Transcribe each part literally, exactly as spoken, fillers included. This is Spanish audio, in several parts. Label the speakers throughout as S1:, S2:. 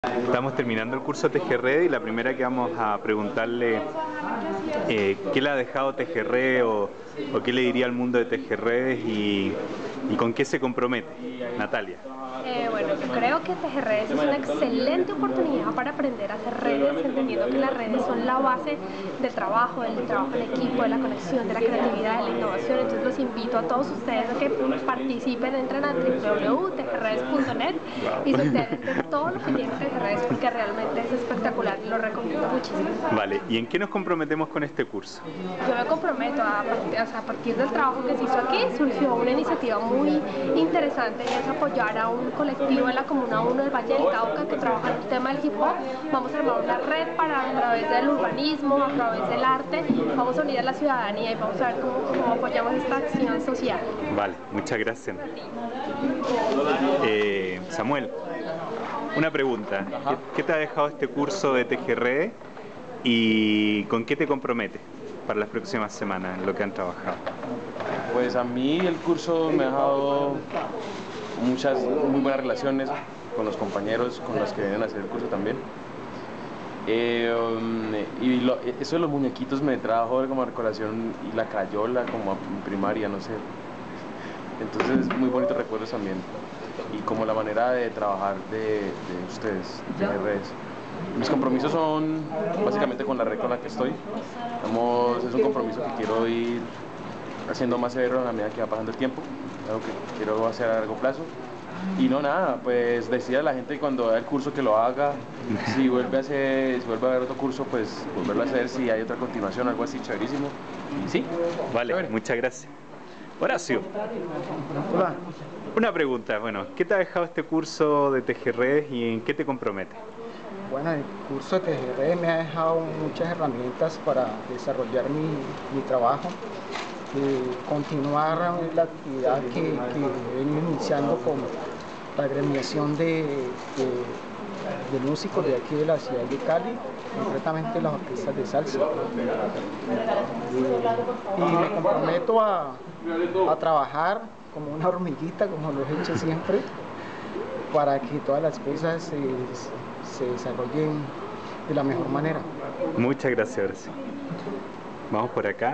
S1: Estamos terminando el curso Tejerred y la primera que vamos a preguntarle eh, qué le ha dejado Tejerred o, o qué le diría al mundo de Tejerred y, y con qué se compromete. Natalia.
S2: Eh, bueno, yo creo que Tejerredes es una excelente oportunidad para aprender a hacer redes, entendiendo que las redes son la base del trabajo, del trabajo en equipo, de la conexión, de la creatividad, de la innovación. Entonces los invito a todos ustedes a que participen, entren a w w w punto tejerredes punto net y se enteren de todo lo que tiene Tejerredes, porque realmente es espectacular y lo recomiendo muchísimo.
S1: Vale, ¿y en qué nos comprometemos con este curso?
S2: Yo me comprometo, a partir, o sea, a partir del trabajo que se hizo aquí, surgió una iniciativa muy interesante y es apoyar a un colectivo en la Comuna uno del Valle del Cauca que trabaja en el tema del hip hop. Vamos a armar una red para, a través del urbanismo, a través del arte, vamos a unir a la ciudadanía y vamos a ver cómo, cómo apoyamos esta acción social.
S1: Vale, muchas gracias. Eh, Samuel, una pregunta. ¿Qué, qué te ha dejado este curso de Tejerred y con qué te comprometes para las próximas semanas en lo que han trabajado?
S3: Pues a mí el curso me ha dejado muchas muy buenas relaciones con los compañeros con los que vienen a hacer el curso también. Eh, um, y lo, eso de los muñequitos me trajo como recordación, y la crayola como en primaria, no sé. Entonces muy bonitos recuerdos también. Y como la manera de trabajar de, de ustedes, de redes. Mis compromisos son básicamente con la red con la que estoy. Vamos, es un compromiso que quiero ir haciendo más severo a la medida que va pasando el tiempo, algo que quiero hacer a largo plazo. Y no nada, pues decir a la gente cuando haga el curso que lo haga, si vuelve a hacer, si vuelve a haber otro curso, pues volverlo a hacer, si hay otra continuación, algo así chéverísimo. Y sí,
S1: vale, chévere. Muchas gracias. Horacio. Hola. Una pregunta, bueno, ¿qué te ha dejado este curso de Tejerred y en qué te compromete?
S4: Bueno, el curso de Tejerred me ha dejado muchas herramientas para desarrollar mi, mi trabajo, eh, continuar la actividad que, que he venido iniciando con la agremiación de, de, de músicos de aquí de la ciudad de Cali, concretamente las orquestas de salsa. Eh, y me comprometo a, a trabajar como una hormiguita, como lo he hecho siempre, para que todas las cosas se, se desarrollen de la mejor manera.
S1: Muchas gracias, Horacio. Vamos por acá.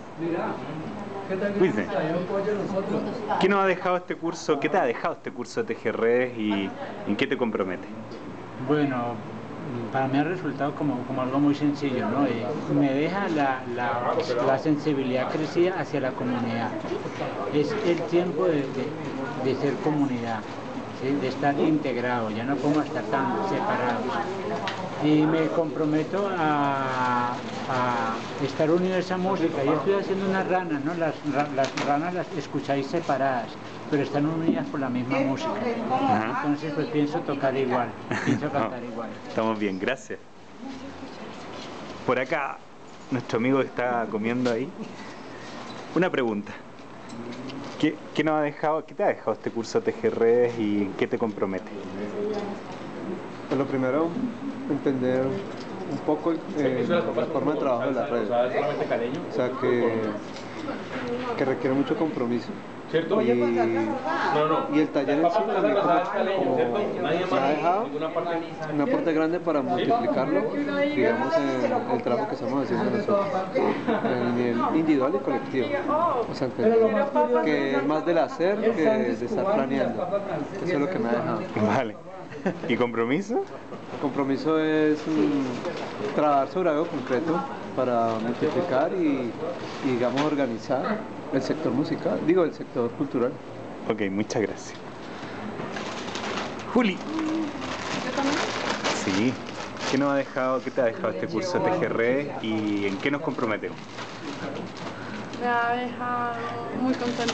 S1: Luis, ¿qué nos ha dejado este curso? ¿Qué te ha dejado este curso de Tejerred y en qué te compromete?
S5: Bueno, para mí ha resultado como, como algo muy sencillo, ¿no? Eh, me deja la, la, la sensibilidad crecida hacia la comunidad. Es el tiempo de, de, de ser comunidad, ¿sí? De estar integrado, ya no podemos estar tan separados. Y me comprometo a, a estar unido a esa música. Yo estoy haciendo unas ranas, ¿no? Las, las ranas las escucháis separadas, pero están unidas por la misma música. Ajá. Entonces pues pienso tocar igual, pienso cantar no, igual.
S1: Estamos bien, gracias. Por acá, nuestro amigo está comiendo ahí. Una pregunta. ¿Qué, qué, nos ha dejado, ¿Qué te ha dejado este curso Tejerred y en qué te compromete?
S6: Pues lo primero, entender un poco eh, la forma de trabajo de las redes. O sea, que, que requiere mucho compromiso.
S3: ¿Cierto?
S6: Y, y el taller en sí también como, como me ha dejado un aporte grande para multiplicarlo, digamos, en el trabajo que estamos haciendo nosotros, en el individual y colectivo. O sea, que, que es más del hacer que de estar planeando. Eso es lo que me ha dejado.
S1: Vale. ¿Y compromiso?
S6: El compromiso es um, trabajar sobre algo concreto para multiplicar y, y, digamos, organizar el sector musical, digo, el sector cultural.
S1: Ok, muchas gracias. Juli.
S7: ¿Yo también?
S1: Sí. ¿Qué nos ha dejado, qué te ha dejado este curso de Tejerred y en qué nos comprometemos?
S7: Me ha dejado muy contenta.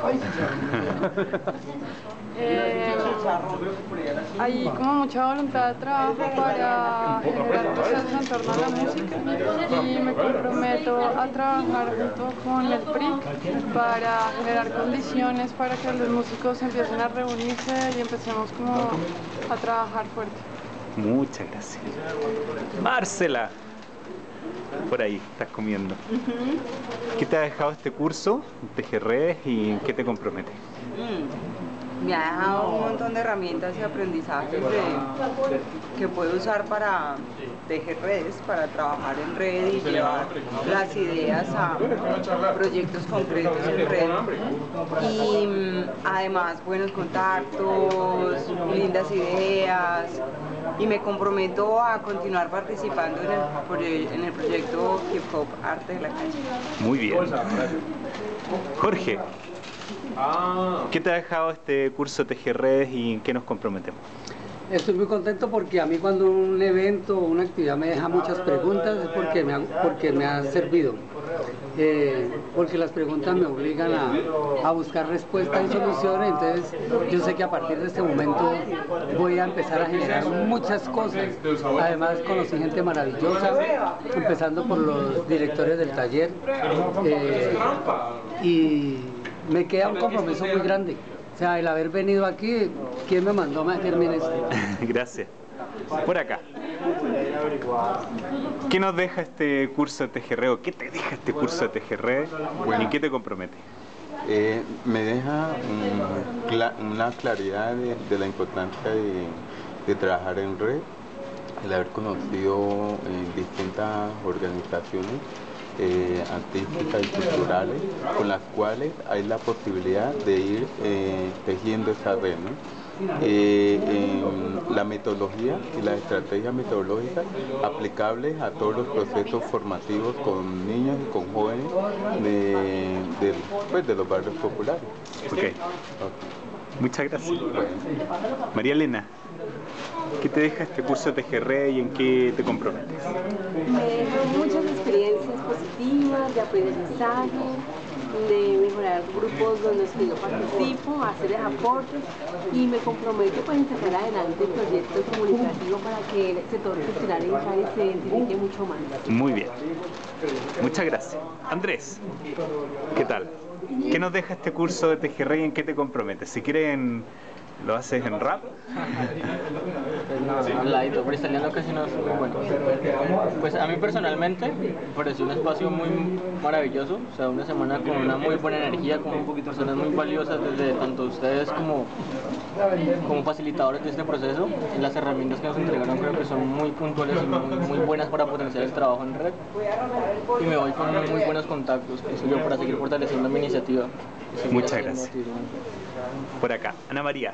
S7: eh, hay como mucha voluntad de trabajo para generar procesos en torno a la música y me comprometo a trabajar junto con el P R I C para generar condiciones para que los músicos empiecen a reunirse y empecemos como a trabajar fuerte.
S1: Muchas gracias. Marcela. Por ahí, estás comiendo. Uh-huh. ¿Qué te ha dejado este curso, Tejerred, y en qué te compromete?
S8: Mm. me ha dejado un montón de herramientas y aprendizajes de, que puedo usar para tejer redes, para trabajar en red y llevar las ideas a proyectos concretos en red. Y además buenos contactos, lindas ideas, y me comprometo a continuar participando en el, proye en el proyecto Hip Hop Arte de la Calle.
S1: Muy bien. Jorge, ¿qué te ha dejado este curso Tejer Redes y en qué nos comprometemos?
S9: Estoy muy contento porque a mí cuando un evento o una actividad me deja muchas preguntas es porque me ha, porque me ha servido. Eh, porque las preguntas me obligan a, a buscar respuestas y soluciones, entonces yo sé que a partir de este momento voy a empezar a generar muchas cosas. Además conocí gente maravillosa, empezando por los directores del taller, eh, y me queda un compromiso muy grande. O sea, el haber venido aquí, ¿quién me mandó a meterme en esto?
S1: Gracias. Por acá. ¿Qué nos deja este curso de tejerreo? ¿Qué te deja este curso de tejerreo? Bueno, ¿y en qué te compromete?
S10: Eh, me deja um, cla una claridad de, de la importancia de, de trabajar en red, el haber conocido eh, distintas organizaciones Eh, artísticas y culturales con las cuales hay la posibilidad de ir eh, tejiendo esa red, ¿no? Eh, eh, la metodología y las estrategias metodológicas aplicables a todos los procesos formativos con niños y con jóvenes de, de, pues, de los barrios populares.
S1: Okay. Ok. Muchas gracias. Bueno. María Elena, ¿qué te deja este curso de Tejerre y en qué te comprometes?
S11: Me deja muchas experiencias positivas, de aprendizaje, de mejorar grupos donde los que yo participo, hacerles aportes y me comprometo pues, en sacar adelante el proyecto comunicativo para que el sector cultural en Cali se identifique mucho más.
S1: Muy bien. Muchas gracias. Andrés, ¿qué tal? ¿Qué nos deja este curso de Tejerre y en qué te comprometes? Si quieren, ¿lo haces en rap?
S12: Pues no, al ladito, freestyleando casi no es muy bueno. Pues a mí personalmente me pareció un espacio muy maravilloso, o sea, una semana con una muy buena energía, con personas muy valiosas desde tanto ustedes como, como facilitadores de este proceso. Y las herramientas que nos entregaron creo que son muy puntuales y muy, muy buenas para potenciar el trabajo en red. Y me voy con muy buenos contactos, pienso yo, para seguir fortaleciendo mi iniciativa.
S1: Muchas gracias. Por acá, Ana María.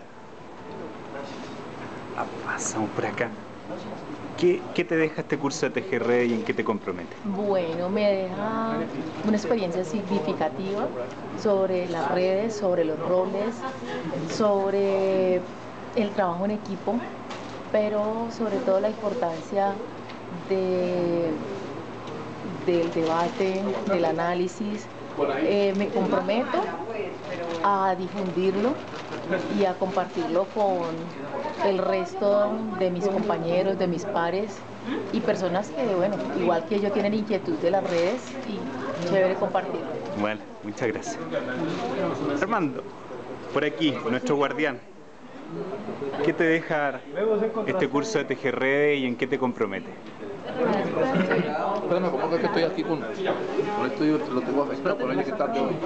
S1: Pasamos por acá. ¿Qué, ¿Qué te deja este curso de Tejerre y en qué te compromete?
S13: Bueno, me deja una experiencia significativa sobre las redes, sobre los roles, sobre el trabajo en equipo, pero sobre todo la importancia de, del debate, del análisis. Eh, me comprometo a difundirlo y a compartirlo con el resto de mis compañeros, de mis pares y personas que, bueno, igual que yo tienen inquietud de las redes y chévere compartirlo.
S1: Bueno, muchas gracias. Armando, por aquí, nuestro guardián. ¿Qué te deja este curso de Tejerre y en qué te compromete?
S14: Espérame, ¿cómo es que estoy aquí con, con esto? Yo lo tengo a espera por ahí que tarde hoy.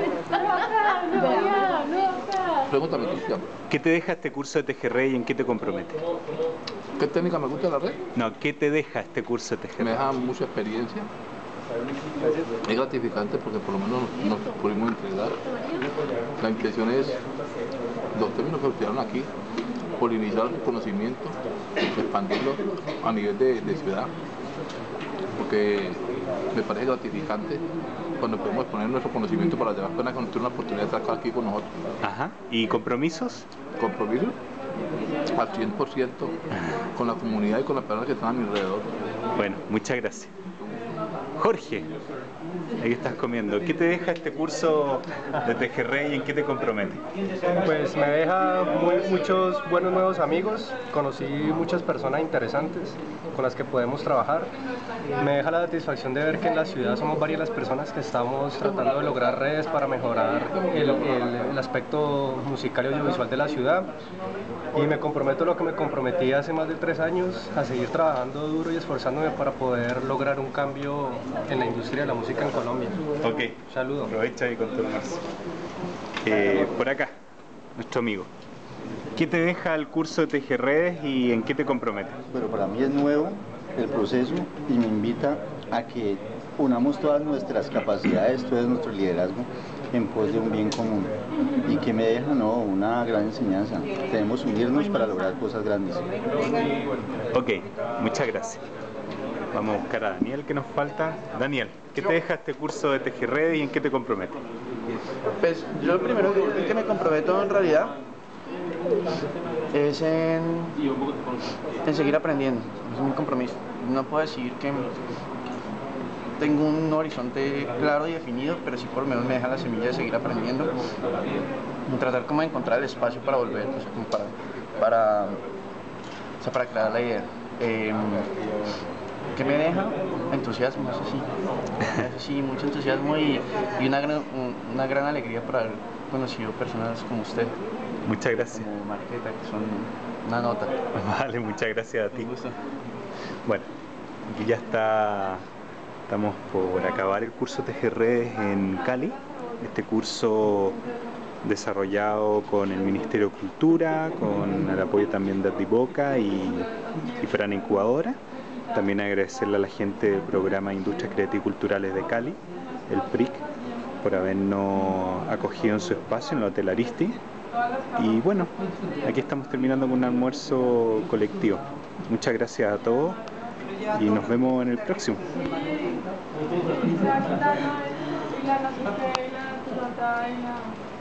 S14: Pregúntame tú, ya.
S1: ¿Qué te deja este curso de Tejerre y en qué te compromete?
S14: ¿Qué técnica me gusta de la red?
S1: No, ¿qué te deja este curso de Tejerre?
S14: Me deja mucha experiencia. Es gratificante porque por lo menos nos pudimos entregar. La intención es, los términos que utilizaron aquí, polinizar el conocimiento, expandirlo a nivel de, de ciudad, porque me parece gratificante cuando podemos exponer nuestro conocimiento para las demás personas que nos tienen una oportunidad de estar aquí con nosotros.
S1: Ajá. ¿Y compromisos?
S14: ¿Compromisos? Al cien por ciento con la comunidad y con las personas que están a mi alrededor.
S1: Bueno, muchas gracias. Jorge, ahí estás comiendo. ¿Qué te deja este curso de Tejerre y en qué te compromete?
S15: Pues me deja muy, muchos buenos nuevos amigos, conocí muchas personas interesantes con las que podemos trabajar. Me deja la satisfacción de ver que en la ciudad somos varias las personas que estamos tratando de lograr redes para mejorar el, el, el aspecto musical y audiovisual de la ciudad. Y me comprometo a lo que me comprometí hace más de tres años, a seguir trabajando duro y esforzándome para poder lograr un cambio en la industria de la música en Colombia.
S1: Ok,
S15: saludos.
S1: Aprovecha y contornarse. Eh, por acá, nuestro amigo. ¿Qué te deja el curso de Tejer Redes y en qué te compromete?
S16: Bueno, para mí es nuevo el proceso y me invita a que unamos todas nuestras capacidades, todo nuestro liderazgo en pos de un bien común. Y que me deja, no, una gran enseñanza. Debemos unirnos para lograr cosas grandes.
S1: Ok, muchas gracias. Vamos a buscar a Daniel, que nos falta. Daniel, ¿qué te deja este curso de Tejer Redes y en qué te compromete?
S17: Pues yo lo primero que, que me comprometo en realidad es en, en seguir aprendiendo. Es mi compromiso. No puedo decir que tengo un horizonte claro y definido, pero sí por lo menos me deja la semilla de seguir aprendiendo y tratar como de encontrar el espacio para volver, o sea, como para, para, o sea, para aclarar la idea. Eh, ¿Qué me deja? Entusiasmo, eso sí, eso sí, mucho entusiasmo y, y una, gran, una gran alegría por haber conocido personas como usted.
S1: Muchas gracias.
S17: Como Marqueta, que son una nota.
S1: Vale, muchas gracias a ti. Bueno, aquí ya está, estamos por acabar el curso Tejer Redes en Cali. Este curso desarrollado con el Ministerio de Cultura, con el apoyo también de Ardiboca y, y Prana Incubadora. También agradecerle a la gente del programa Industrias Creativas y Culturales de Cali, el P R I C, por habernos acogido en su espacio en el Hotel Aristi. Y bueno, aquí estamos terminando con un almuerzo colectivo. Muchas gracias a todos y nos vemos en el próximo.
S7: Y la